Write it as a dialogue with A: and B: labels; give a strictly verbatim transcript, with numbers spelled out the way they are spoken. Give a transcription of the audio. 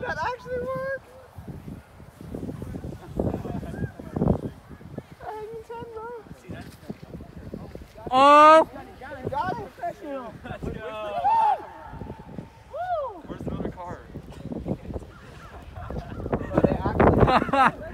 A: that actually worked?
B: Oh!
A: You got it?
C: Let's go.
D: Where's the other car?
A: But they actually